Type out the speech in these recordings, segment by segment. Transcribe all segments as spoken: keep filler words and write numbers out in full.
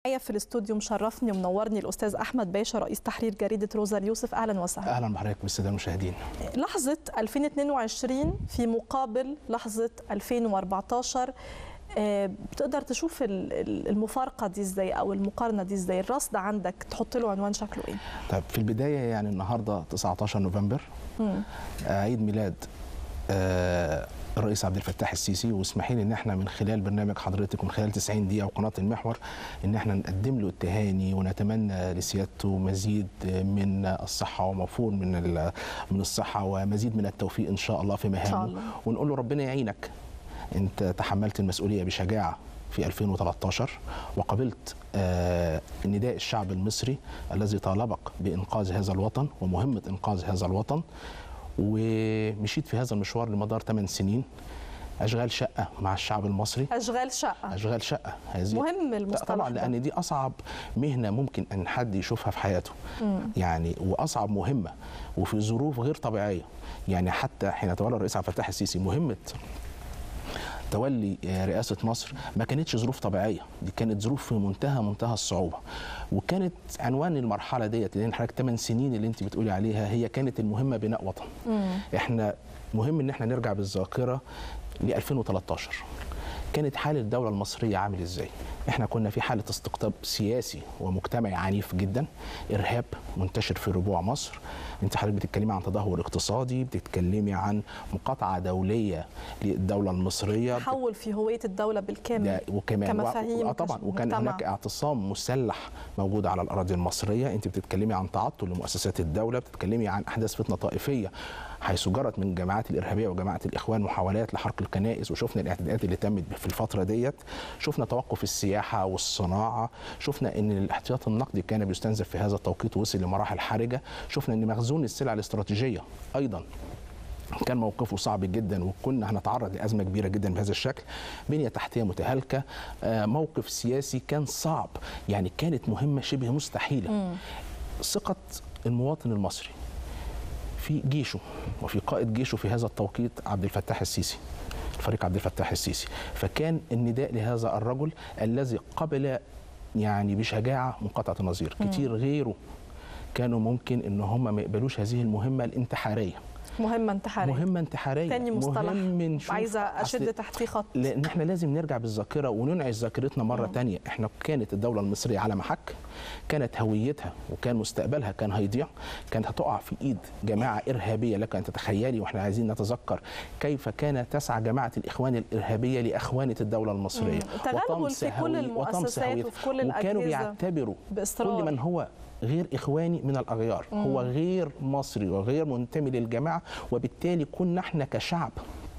معايا في الاستوديو مشرفني ومنورني الاستاذ احمد باشا رئيس تحرير جريده روزا اليوسف. اهلا وسهلا. اهلا بحضرتك بالساده المشاهدين. لحظه ألفين واثنين وعشرين في مقابل لحظه ألفين وأربعتاشر، بتقدر تشوف المفارقه دي ازاي او المقارنه دي ازاي؟ الرصد عندك تحط له عنوان شكله ايه؟ طيب في البدايه يعني النهارده تسعتاشر نوفمبر مم. عيد ميلاد آه الرئيس عبد الفتاح السيسي، واسمحي لي ان احنا من خلال برنامج حضرتك ومن خلال تسعين دقيقه وقناه المحور ان احنا نقدم له التهاني ونتمنى لسيادته مزيد من الصحه وموفور من من الصحه ومزيد من التوفيق ان شاء الله في مهامه، ونقول له ربنا يعينك. انت تحملت المسؤوليه بشجاعه في ألفين وثلاثة عشر وقبلت آه نداء الشعب المصري الذي طالبك بانقاذ هذا الوطن ومهمه انقاذ هذا الوطن، ومشيت في هذا المشوار لمدار ثمان سنين. اشغال شقه مع الشعب المصري. اشغال شقه اشغال شقه هذه مهم المصطلح طبعا ده. لان دي اصعب مهنه ممكن ان حد يشوفها في حياته. مم. يعني واصعب مهمه وفي ظروف غير طبيعيه. يعني حتى حين تولى الرئيس عبد الفتاح السيسي مهمه تولي رئاسة مصر ما كانتش ظروف طبيعية، دي كانت ظروف في منتهى منتهى الصعوبة، وكانت عنوان المرحلة ديت لأن حضرتك ثمان سنين اللي أنت بتقولي عليها هي كانت المهمة بناء وطن. مم. إحنا مهم إن إحنا نرجع بالذاكرة ل ألفين وثلاثة عشر. كانت حال الدولة المصرية عامل ازاي؟ احنا كنا في حالة استقطاب سياسي ومجتمعي عنيف جدا، ارهاب منتشر في ربوع مصر، انت حضرتك بتتكلمي عن تدهور اقتصادي، بتتكلمي عن مقاطعة دولية للدولة المصرية، تحول في هوية الدولة بالكامل وكمان كمفاهيم و... طبعا وكان مجتمع. هناك اعتصام مسلح موجود على الأراضي المصرية، انت بتتكلمي عن تعطل لمؤسسات الدولة، بتتكلمي عن احداث فتنة طائفية حيث جرت من الجماعات الارهابيه وجماعه الاخوان محاولات لحرق الكنائس، وشفنا الاعتداءات اللي تمت في الفتره ديت، شفنا توقف السياحه والصناعه، شفنا ان الاحتياط النقدي كان بيستنزف في هذا التوقيت ووصل لمراحل حرجه، شفنا ان مخزون السلع الاستراتيجيه ايضا كان موقفه صعب جدا وكنا هنتعرض لازمه كبيره جدا بهذا الشكل، بنيه تحتيه متهالكه، موقف سياسي كان صعب، يعني كانت مهمه شبه مستحيله. م. ثقه المواطن المصري في جيشه وفي قائد جيشه في هذا التوقيت عبد الفتاح السيسي، الفريق عبد الفتاح السيسي، فكان النداء لهذا الرجل الذي قبل يعني بشجاعه منقطعه النظير. كتير غيره كانوا ممكن ان هم ما يقبلوش هذه المهمه الانتحاريه. مهمة انتحارية. مهمة انتحارية. تاني مصطلح عايزة أشد تحتيه خط. لأن احنا لازم نرجع بالذاكرة وننعش ذاكرتنا مرة مم. تانية، احنا كانت الدولة المصرية على محك، كانت هويتها وكان مستقبلها كان هيضيع، كانت هتقع في إيد جماعة إرهابية لك أن تتخيلي، واحنا عايزين نتذكر كيف كانت تسعى جماعة الإخوان الإرهابية لأخوانة الدولة المصرية. تغلغل في كل المؤسسات وفي كل الأجهزة، وكانوا بيعتبروا بإصرار كل من هو غير إخواني من الأغيار، مم. هو غير مصري وغير منتمي للجماعة، وبالتالي كنا احنا كشعب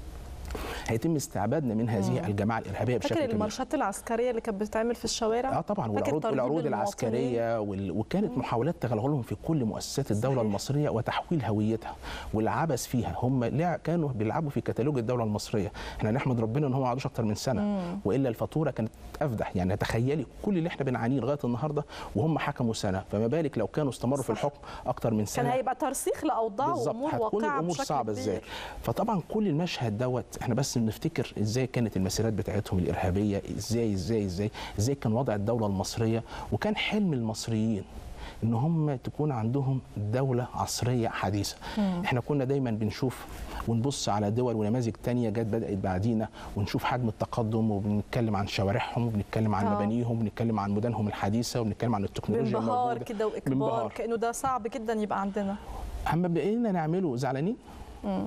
هيتم استعبادنا من هذه مم. الجماعه الارهابيه بشكل كبير. فاكر المارشات العسكريه اللي كانت بتتعمل في الشوارع؟ اه طبعا، والعروض والعروض العسكريه وال... وكانت مم. محاولات تغلغلهم في كل مؤسسات الدوله صحيح. المصريه وتحويل هويتها والعبث فيها. هم لا كانوا بيلعبوا في كتالوج الدوله المصريه، احنا نحمد ربنا ان هم ما قعدوش اكتر من سنه، مم. والا الفاتوره كانت افدح. يعني تخيلي كل اللي احنا بنعانيه لغايه النهارده وهم حكموا سنه، فما بالك لو كانوا استمروا صح. في الحكم اكتر من سنه، كان هيبقى ترسيخ لاوضاع وامور واقعه الامور صعبه ازاي. فطبعا كل المشهد دوت احنا بس بنفتكر ازاي كانت المسيرات بتاعتهم الارهابيه، ازاي ازاي ازاي ازاي كان وضع الدوله المصريه، وكان حلم المصريين ان هم تكون عندهم دوله عصريه حديثه. مم. احنا كنا دايما بنشوف ونبص على دول ونماذج تانية جت بدات بعدينا ونشوف حجم التقدم، وبنتكلم عن شوارعهم وبنتكلم عن مبانيهم وبنتكلم عن مدنهم الحديثه وبنتكلم عن التكنولوجيا الموجوده. بانبهار كده واكبار، كانه ده صعب جدا يبقى عندنا. اما بقينا نعمله زعلانين. مم.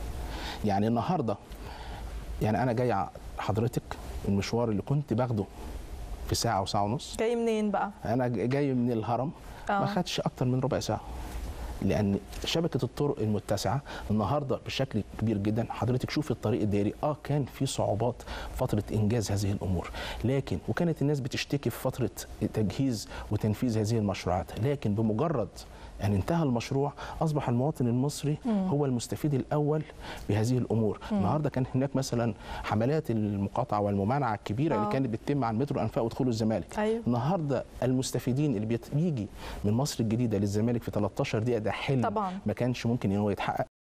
يعني النهارده يعني أنا جاي حضرتك المشوار اللي كنت باخده في ساعة وساعة ونص. جاي منين بقى؟ أنا جاي من الهرم، آه. ما خدش أكتر من ربع ساعة، لأن شبكة الطرق المتسعة النهارده بشكل كبير جدا. حضرتك شوفي الطريق الدائري، اه كان في صعوبات فترة إنجاز هذه الأمور، لكن وكانت الناس بتشتكي في فترة تجهيز وتنفيذ هذه المشروعات، لكن بمجرد أن انتهى المشروع أصبح المواطن المصري مم. هو المستفيد الأول بهذه الأمور. مم. النهارده كان هناك مثلا حملات المقاطعة والممانعة الكبيرة آه. اللي كانت بتتم عن مترو أنفاق ودخول الزمالك. أيوه. النهارده المستفيدين اللي بيجي من مصر الجديدة للزمالك في ثلاثة عشر دقيقة ده حلم طبعا ما كانش ممكن إن هو يتحقق.